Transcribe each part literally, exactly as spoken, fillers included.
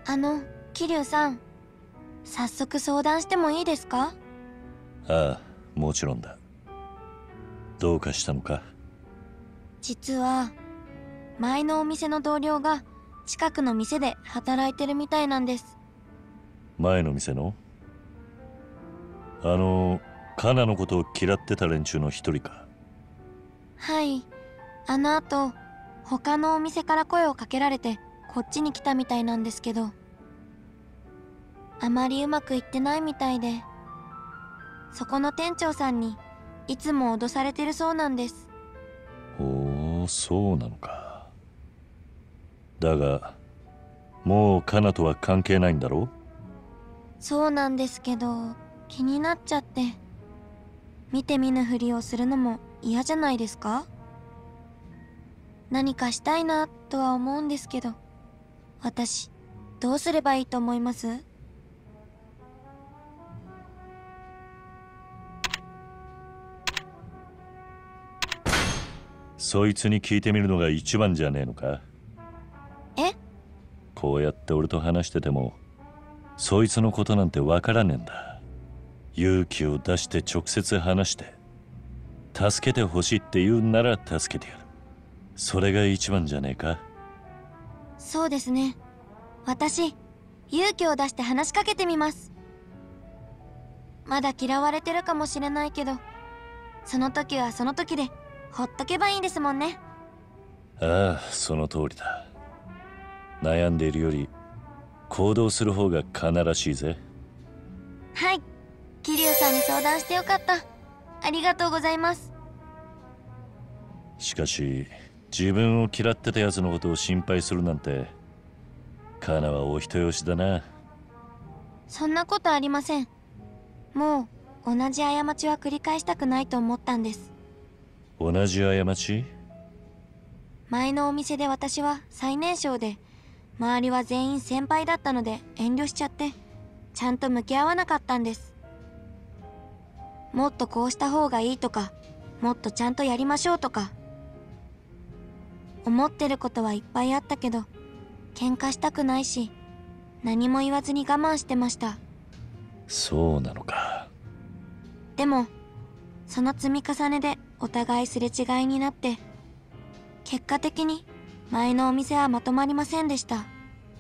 あの、桐生さん、早速相談してもいいですか？ ああ、もちろんだ。どうかしたのか？ 実は、前のお店の同僚が近くの店で働いてるみたいなんです。 前の店の？あの、カナのことを嫌ってた連中の一人か？ はい。あの後、他のお店から声をかけられてこっちに来たみたいなんですけど、あまりうまくいってないみたいで、そこの店長さんにいつも脅されてるそうなんです。 おお、そうなのか。だが、もうカナとは関係ないんだろ？ そうなんですけど、気になっちゃって。見て見ぬふりをするのも嫌じゃないですか？何かしたいなとは思うんですけど、私、どうすればいいと思います？ そいつに聞いてみるのが一番じゃねえのか？ え？ こうやって俺と話してても、そいつのことなんてわからねえんだ。勇気を出して直接話して、助けてほしいって言うんなら助けてやる。それが一番じゃねえか？ そうですね。私、勇気を出して話しかけてみます。まだ嫌われてるかもしれないけど、その時はその時でほっとけばいいんですもんね。 ああ、その通りだ。悩んでいるより行動する方がカナらしいぜ。 はい。桐生さんに相談してよかった。ありがとうございます。 しかし、自分を嫌ってたやつのことを心配するなんて、カナはお人よしだな。 そんなことありません。もう同じ過ちは繰り返したくないと思ったんです。 同じ過ち？ 前のお店で私は最年少で、周りは全員先輩だったので遠慮しちゃって、ちゃんと向き合わなかったんです。もっとこうした方がいいとか、もっとちゃんとやりましょうとか、思ってることはいっぱいあったけど、喧嘩したくないし、何も言わずに我慢してました。 そうなのか。 でも、その積み重ねでお互いすれ違いになって、結果的に前のお店はまとまりませんでした。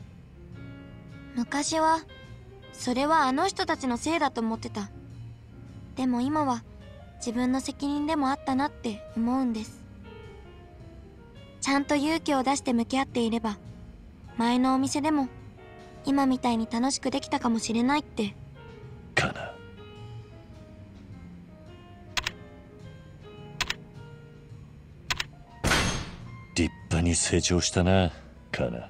昔は、それはあの人たちのせいだと思ってた。でも今は自分の責任でもあったなって思うんです。ちゃんと勇気を出して向き合っていれば、前のお店でも今みたいに楽しくできたかもしれないって。 カナ。立派に成長したな、カナ。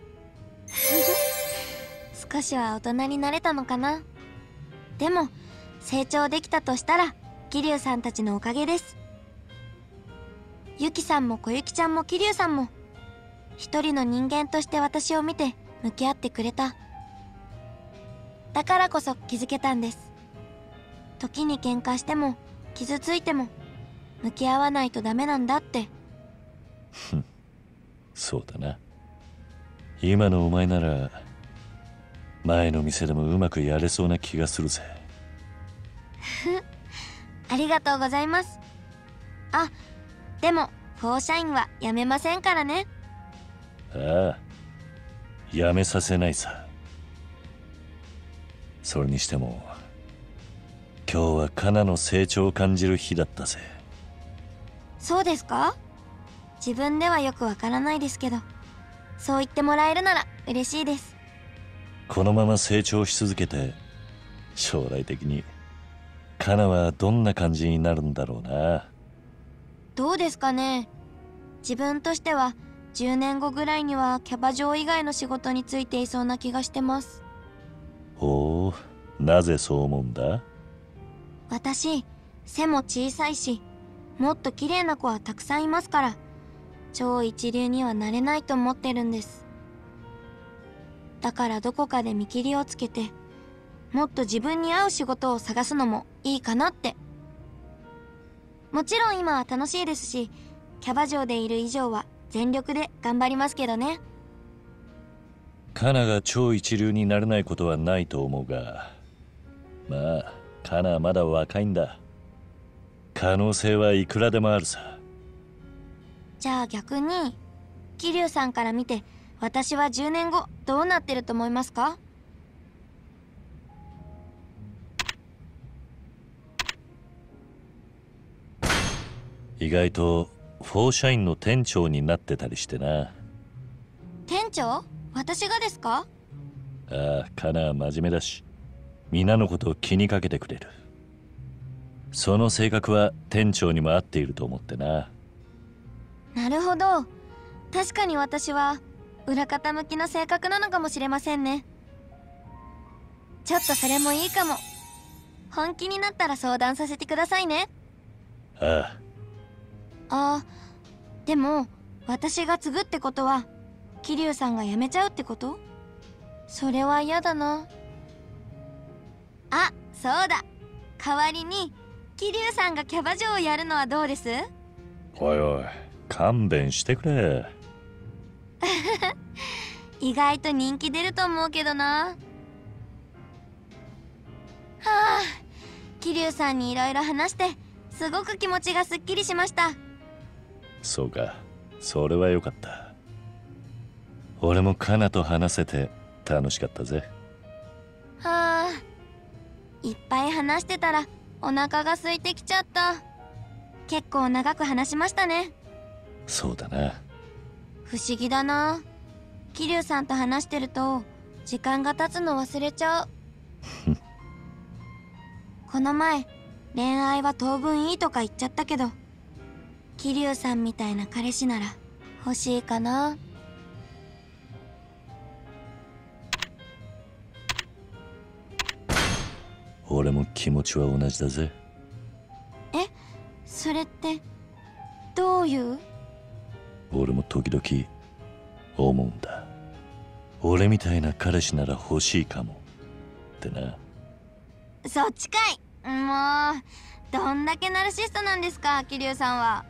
少しは大人になれたのかな。でも成長できたとしたら桐生さんたちのおかげです。ゆきさんもこゆきちゃんも桐生さんも一人の人間として私を見て向き合ってくれた。だからこそ気づけたんです。時に喧嘩しても傷ついても向き合わないとダメなんだって。 そうだな。今のお前なら前の店でもうまくやれそうな気がするぜ。 ありがとうございます。あ、でもフォーシャインはやめませんからね。 ああ、やめさせないさ。それにしても今日はカナの成長を感じる日だったぜ。 そうですか？自分ではよくわからないですけど、そう言ってもらえるなら嬉しいです。 このまま成長し続けて、将来的にカナはどんな感じになるんだろうな。 どうですかね。自分としてはじゅうねんごぐらいにはキャバ嬢以外の仕事についていそうな気がしてます。 ほう、なぜそう思うんだ？ 私、背も小さいし、もっと綺麗な子はたくさんいますから、超一流にはなれないと思ってるんです。だからどこかで見切りをつけて、もっと自分に合う仕事を探すのもいいかなって。もちろん今は楽しいですし、キャバ嬢でいる以上は全力で頑張りますけどね。 カナが超一流になれないことはないと思うが、まあカナはまだ若いんだ。可能性はいくらでもあるさ。 じゃあ逆に桐生さんから見て私はじゅうねんごどうなってると思いますか？ 意外とフォーシャインの店長になってたりしてな。 店長？私がですか？ ああ、カナは真面目だし皆のことを気にかけてくれる。その性格は店長にも合っていると思ってな。 なるほど。確かに私は裏方向きの性格なのかもしれませんね。ちょっとそれもいいかも。本気になったら相談させてくださいね。 ああ。 あー、でも私が継ぐってことは桐生さんが辞めちゃうってこと？それは嫌だな。あ、そうだ。代わりに桐生さんがキャバ嬢をやるのはどうです？ おいおい、勘弁してくれ。 意外と人気出ると思うけどな。はあ、桐生さんにいろいろ話してすごく気持ちがすっきりしました。 そうか、それはよかった。俺もカナと話せて楽しかったぜ。 はあ、いっぱい話してたらお腹が空いてきちゃった。結構長く話しましたね。 そうだな。 不思議だな。桐生さんと話してると時間が経つの忘れちゃう。この前恋愛は当分いいとか言っちゃったけど、桐生さんみたいな彼氏なら欲しいかな。 俺も気持ちは同じだぜ。 え、それってどういう？ 俺も時々思うんだ。俺みたいな彼氏なら欲しいかもってな。 そっちかい。もうどんだけナルシストなんですか、桐生さんは。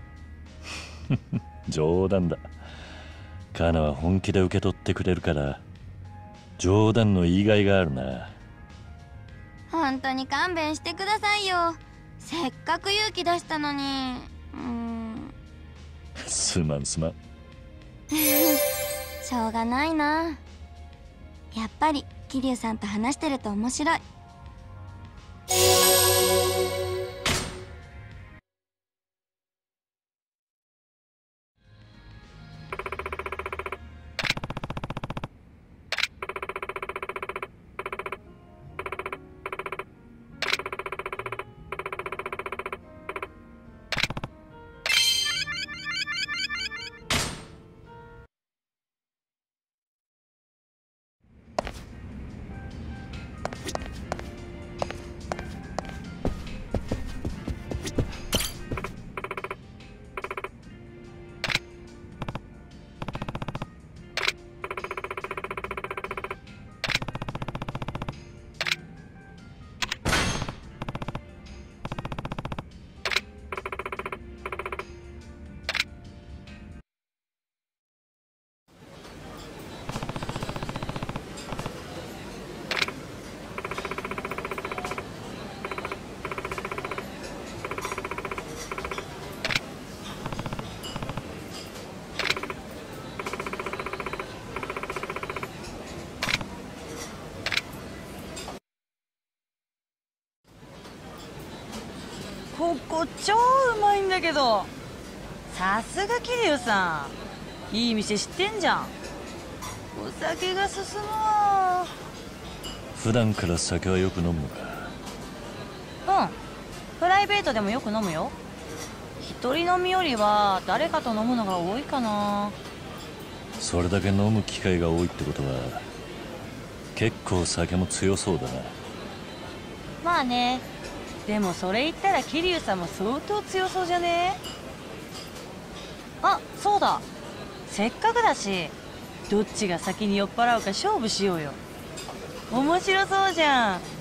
冗談だ。カナは本気で受け取ってくれるから冗談の言いがいがあるな。 本当に勘弁してくださいよ。せっかく勇気出したのに。うーんすまんすまん。 しょうがないな。やっぱり桐生さんと話してると面白い。 ここ超うまいんだけど。さすが桐生さん、いい店知ってんじゃん。お酒が進むわ。 普段から酒はよく飲むのか？ うん、プライベートでもよく飲むよ。一人飲みよりは誰かと飲むのが多いかな。 それだけ飲む機会が多いってことは結構酒も強そうだな。 まあね。でもそれ言ったら桐生さんも相当強そうじゃね？あ、そうだ。せっかくだしどっちが先に酔っ払うか勝負しようよ。面白そうじゃん。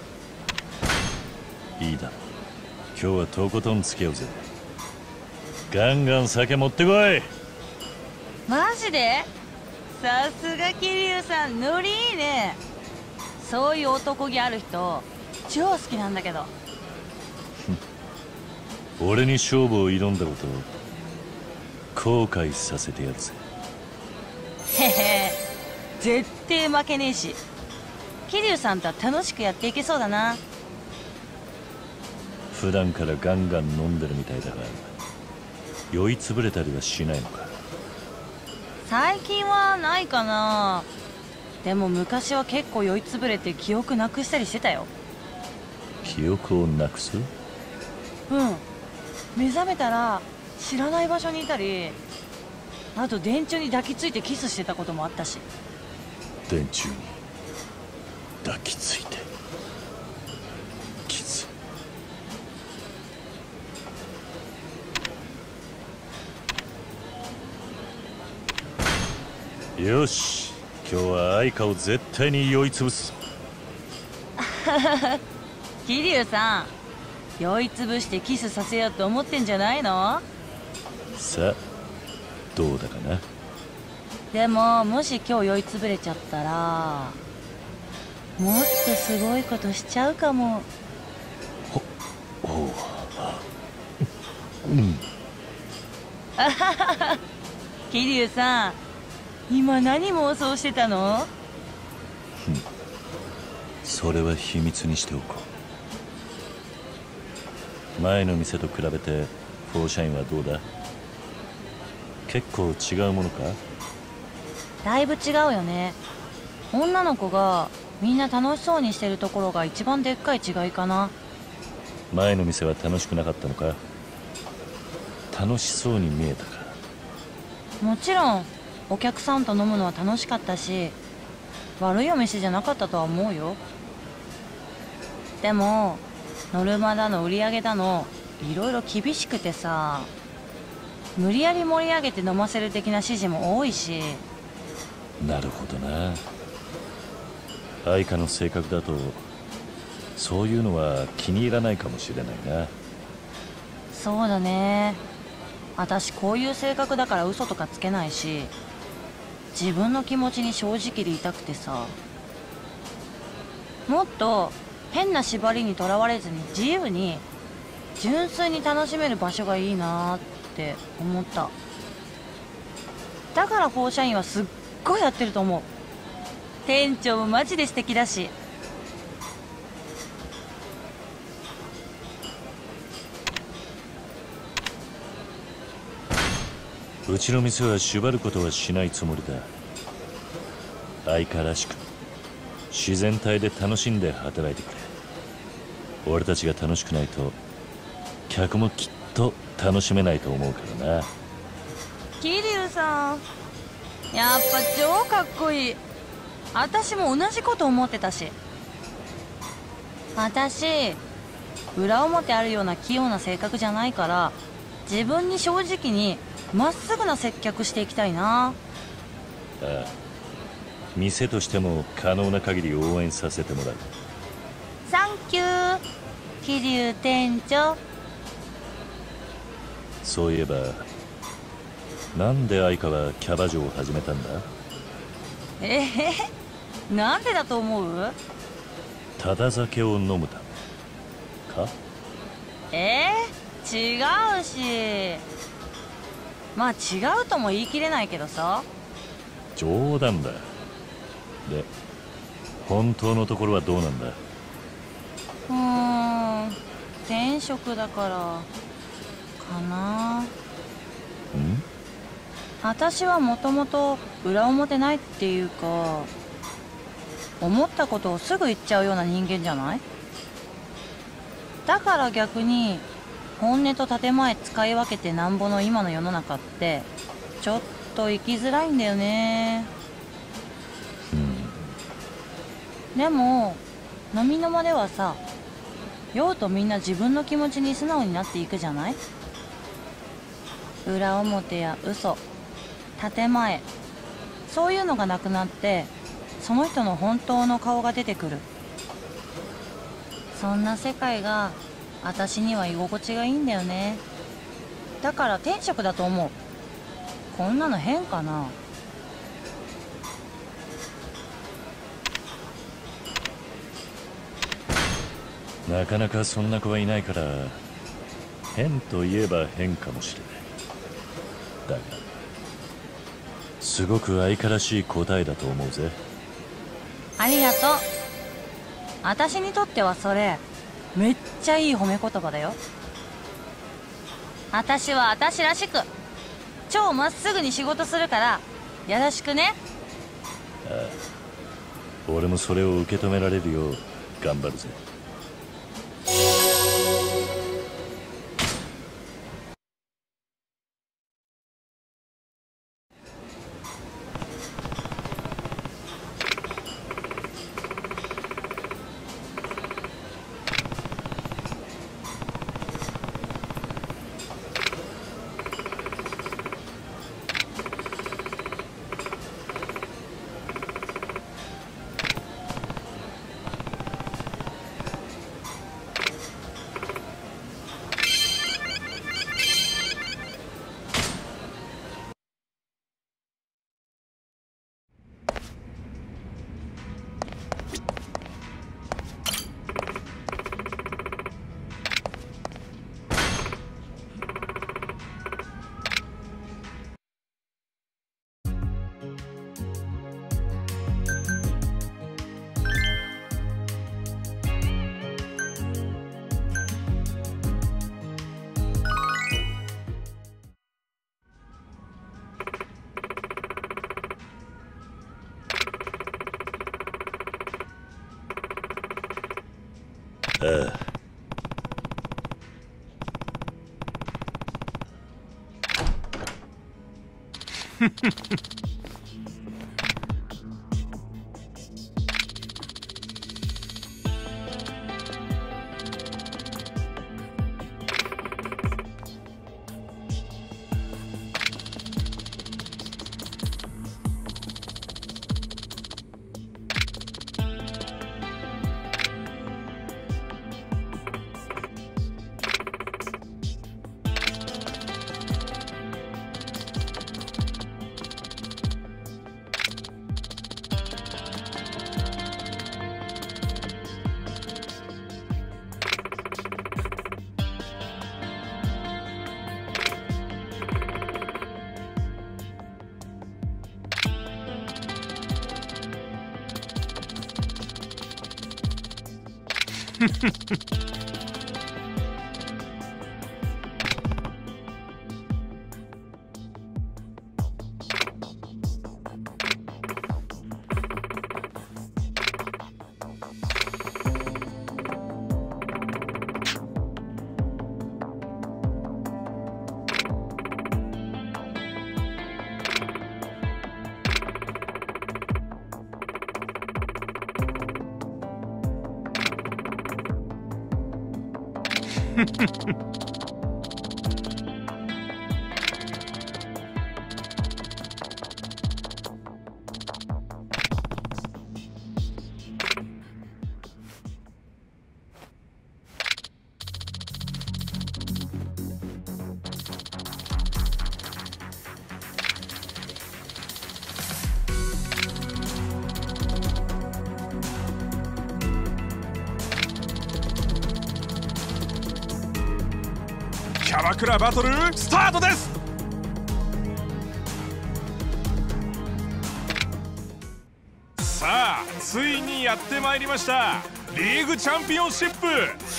いいだろう。今日はとことんつけようぜ。 ガンガン酒持ってこい。 マジで？さすが桐生さん、ノリいいね。そういう男気ある人超好きなんだけど。 俺に勝負を挑んだことを後悔させてやるぜ。 へへ、絶対負けねえし、桐生さんとは楽しくやっていけそうだな。 普段からガンガン飲んでるみたいだが、酔いつぶれたりはしないのか？ 最近はないかな。でも昔は結構酔いつぶれて記憶なくしたりしてたよ。 記憶をなくす？ うん、目覚めたら知らない場所にいたり、あと電柱に抱きついてキスしてたこともあったし。 電柱に抱きついてキス。よし、今日は愛花を絶対に酔いつぶす。 桐生さん、酔いつぶしてキスさせようと思ってんじゃないの？ さあどうだかな。 でももし今日酔いつぶれちゃったら、もっとすごいことしちゃうかも。 おおう。うん。 あははは。桐生さん、今何妄想してたの？ それは秘密にしておこう。前の店と比べてフォーシャインはどうだ？結構違うものか？ だいぶ違うよね。女の子がみんな楽しそうにしてるところが一番でっかい違いかな。 前の店は楽しくなかったのか？楽しそうに見えたか？ もちろんお客さんと飲むのは楽しかったし、悪いお店じゃなかったとは思うよ。でもノルマだの売り上げだのいろいろ厳しくてさ、無理やり盛り上げて飲ませる的な指示も多いし。 なるほどな。愛花の性格だとそういうのは気に入らないかもしれないな。 そうだね。私こういう性格だから嘘とかつけないし、自分の気持ちに正直でいたくてさ、もっと変な縛りにとらわれずに自由に純粋に楽しめる場所がいいなって思った。だからフォーシャインはすっごいやってると思う。店長もマジで素敵だし。 うちの店は縛ることはしないつもりだ。相変わらしく自然体で楽しんで働いてくれ。俺たちが楽しくないと客もきっと楽しめないと思うからな。 桐生さん、やっぱ超かっこいい。私も同じこと思ってたし。私裏表あるような器用な性格じゃないから、自分に正直にまっすぐな接客していきたいな。 ああ、店としても可能な限り応援させてもらう。 サンキュー桐生店長。 そういえばなんで愛花はキャバ嬢を始めたんだ？ えー、なんでだと思う？ ただ酒を飲むためか？ えー、違うし。まあ違うとも言い切れないけどさ。 冗談だ。で本当のところはどうなんだ？ うーん、転職だからかな。 ん？ 私はもともと裏表ないっていうか、思ったことをすぐ言っちゃうような人間じゃない？だから逆に本音と建前使い分けてなんぼの今の世の中ってちょっと生きづらいんだよね。 うん。 でも飲みの間ではさ、酔うとみんな自分の気持ちに素直になっていくじゃない？裏表や嘘、建前、そういうのがなくなって、その人の本当の顔が出てくる。そんな世界が私には居心地がいいんだよね。 だから天職だと思う。こんなの変かな。 なかなかそんな子はいないから変といえば変かもしれない。だがすごく相変らしい答えだと思うぜ。 ありがとう。私にとってはそれめっちゃいい褒め言葉だよ。私は私らしく超まっすぐに仕事するからよろしくね。 ああ、俺もそれを受け止められるよう頑張るぜ。ああ。 キャバクラバトルスタートです。さあついにやってまいりましたリーグチャンピオンシップ。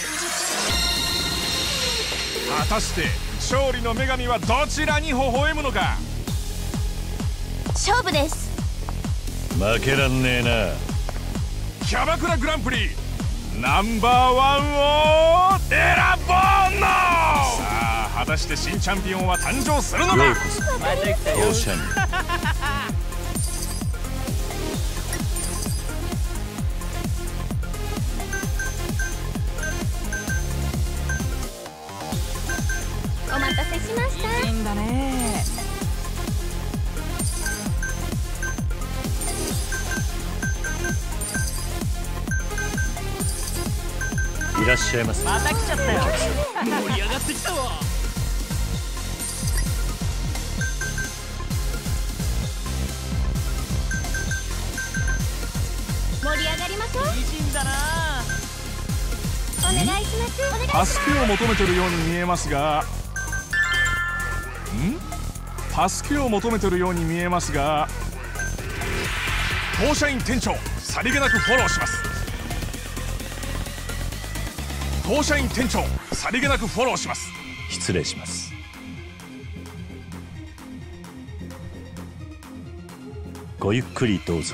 果たして勝利の女神はどちらに微笑むのか。 勝負です。 負けらんねえな。 キャバクラグランプリナンバーワンを選ぼうの。さあ果たして新チャンピオンは誕生するのか。 ようこそオシャンに。 お待たせしました。 いいんだね。 いらっしゃいませ。 また来ちゃったよ。 盛り上がってきたわ。 願いします。お願いします。 助けを求めてるように見えますが、ん助けを求めてるように見えますが、当社員店長さりげなくフォローします。当社員店長さりげなくフォローします。 失礼します。ごゆっくりどうぞ。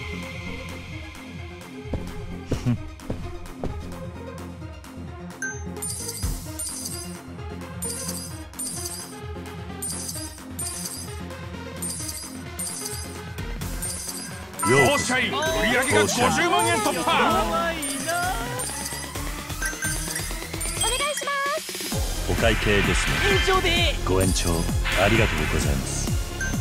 当社員売上がごじゅうまんえん突破。 お願いします。 お会計ですね。 延長で。 ご延長ありがとうございます。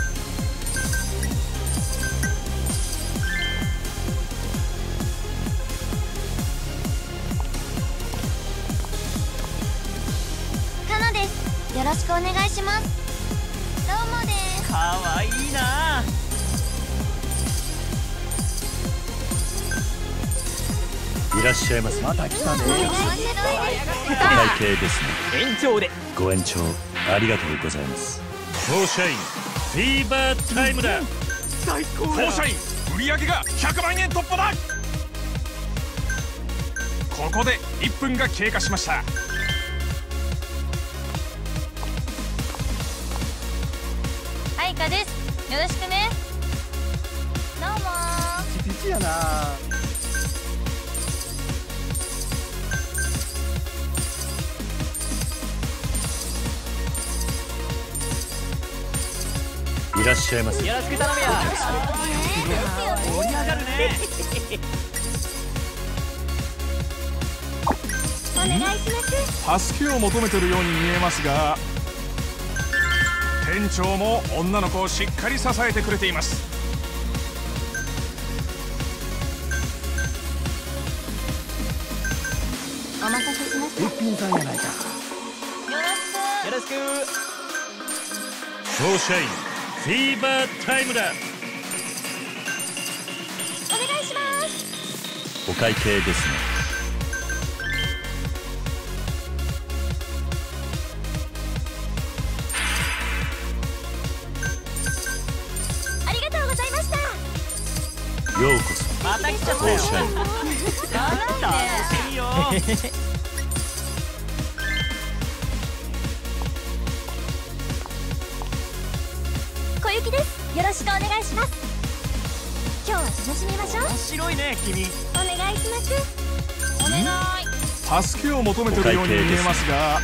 かなです。よろしくお願いします。どうもです。 かわいいな。 いらっしゃいませ。 また来たね。 面白いです。 お会計ですね。 延長で。 ご延長ありがとうございます。当社員フィーバータイムだ。 最高だ。 当社員売上がひゃくまんえん突破だ。ここでいっぷんが経過しました。 はいかです。よろしくね。どうもー。 ピチピチやな。 いらっしゃいませ。 よろしく頼むよ。盛り上がるね。 お願いします。 助けを求めてるように見えますが、店長も女の子をしっかり支えてくれています。 お待たせしました。 一品さんやないか。 よろしく。 よろしく。 当社員フィーバータイムだ。 お願いします。 お会計ですね。 ありがとうございました。 ようこそ。 また来ちゃったよ。 当社員楽しいよ。 小雪です。よろしくお願いします。今日は楽しみましょう。 面白いね君。 お願いします。 お願い。 助けを求めてるように見えますが、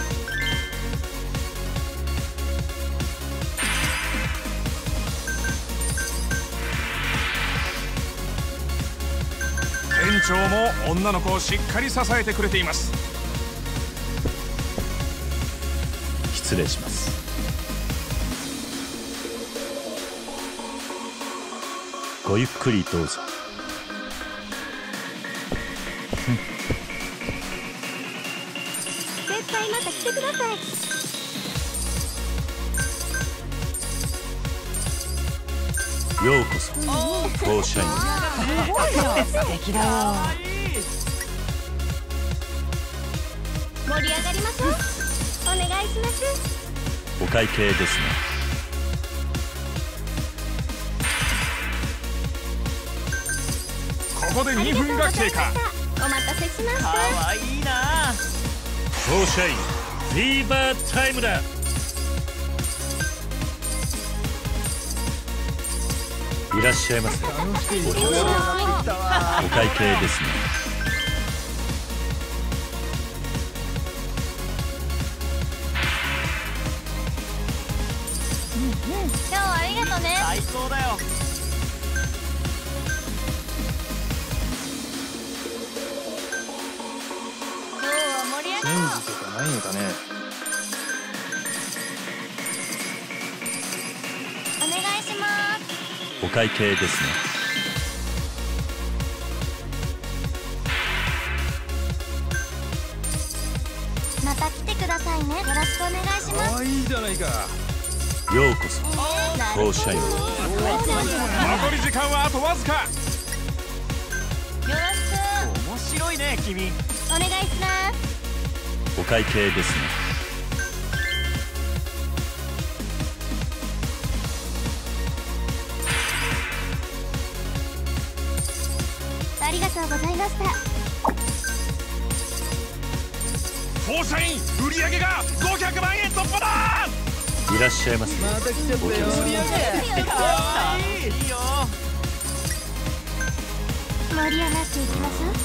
店長も女の子をしっかり支えてくれています。 失礼します。ごゆっくりどうぞ。 絶対また来てください。 ようこそ当社員。 素敵だよ。 盛り上がりましょう。お願いします。 お会計ですね。 ここでにふんが経過。 お待たせしましかた。 わいいな。 当社員フィーバータイムだ。いらっしゃいませ。お会計ですね。 今日はありがとね。 最高だよ。 今日は盛り上がろう。 とかないのかね。 お願いします。 お会計ですね。 また来てくださいね。よろしくお願いします。 可愛いじゃないか。 ようこそ当社員。 残り時間はあとわずか。 よろしく。 面白いね君。 お願いします。 お会計ですね。 ありがとうございました。 フォーシャイン売り上げがごひゃくまんえん突破だ。 いらっしゃいませ。 また来ちゃったよ。売り上げ楽しいよ。 盛り上がっていきましょう。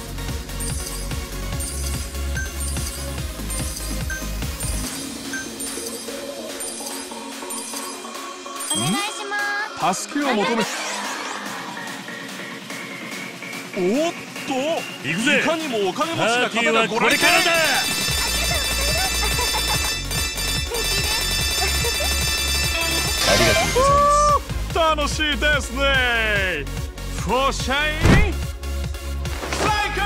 お願いします。 助けを求め、おっと行くぜ。いかにもお金持ちな方がご来店だ。 ありがとうございます。 楽しいですね。フォーシャイン最高。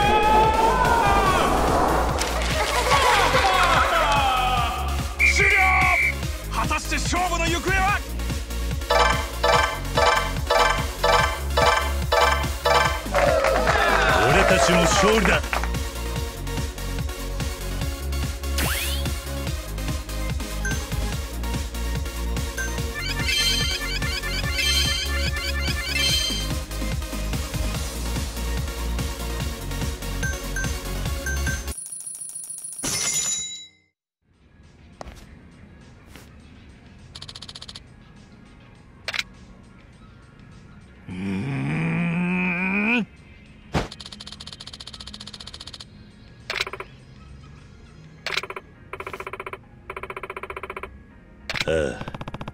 終了。果たして勝負の行方は。 俺たちの勝利だ。ああ。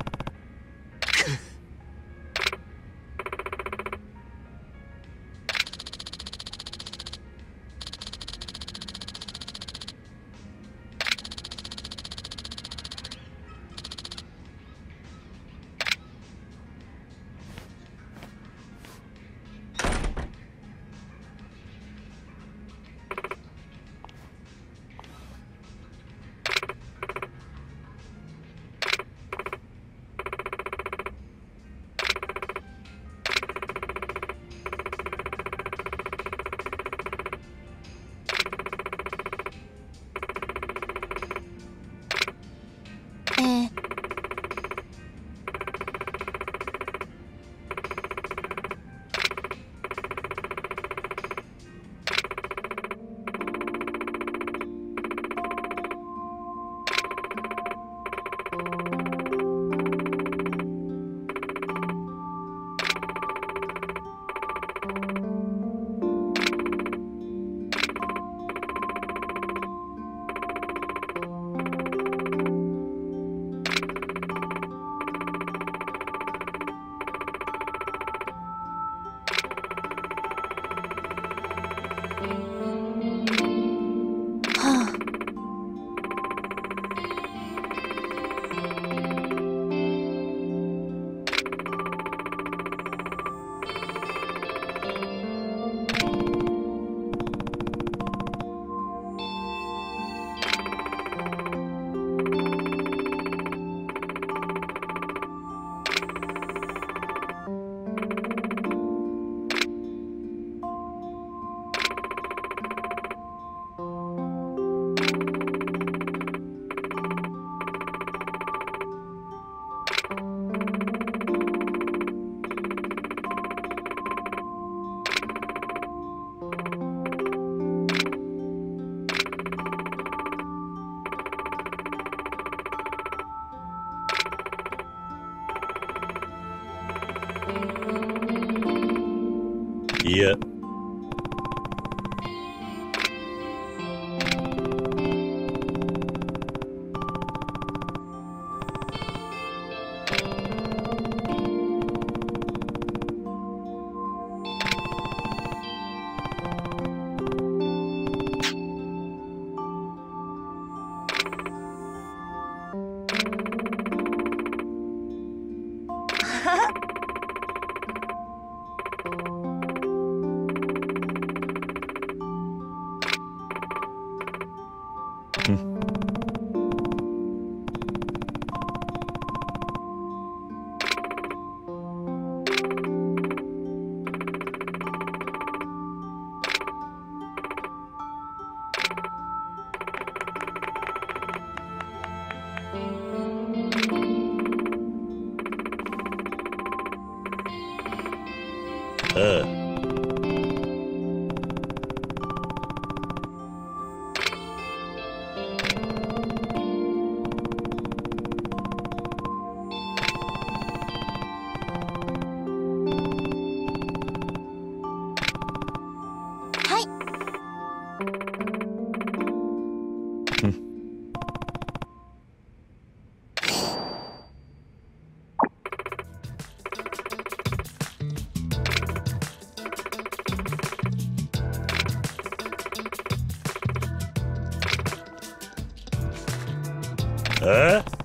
ええ。いや。 ああ。え